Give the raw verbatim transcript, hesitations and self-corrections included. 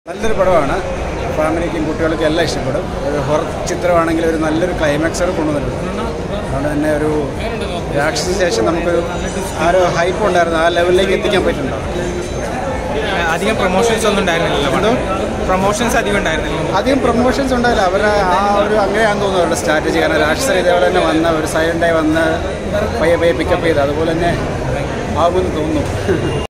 നല്ലൊരു പടമാണ്. ഫാമിലിക്കും കുട്ടികൾക്കും എല്ലാം ഇഷ്ടപ്പെടും. ഒരു ഹൊറർ ചിത്രമാണെങ്കിൽ ഒരു നല്ലൊരു ക്ലൈമാക്സോടെ കൊണ്ടുവന്നിട്ടുണ്ട്. അതുകൊണ്ട് തന്നെ ഒരു രാക്ഷസിന് ശേഷം നമുക്കൊരു ആ ഒരു ഹൈപ്പ് ഉണ്ടായിരുന്നു, ആ ലെവലിലേക്ക് എത്തിക്കാൻ പറ്റുന്നുണ്ടോ? അധികം പ്രൊമോഷൻസ് ഒന്നും ഉണ്ടായിരുന്നില്ലല്ലോ. എന്തോ പ്രൊമോഷൻസ് അധികം ഉണ്ടായിരുന്നില്ല. അധികം പ്രൊമോഷൻസ് ഉണ്ടായില്ല. അവരുടെ ആ ഒരു അങ്ങനെയാണെന്ന് തോന്നുന്നു അവരുടെ സ്ട്രാറ്റജി. കാരണം രാക്ഷസൻ ഇതേപോലെ തന്നെ വന്ന് ഒരു സൈലൻ്റായി വന്ന് പയ്യെ പയ്യെ പിക്കപ്പ് ചെയ്ത് അതുപോലെ തന്നെ ആകുമെന്ന് തോന്നുന്നു.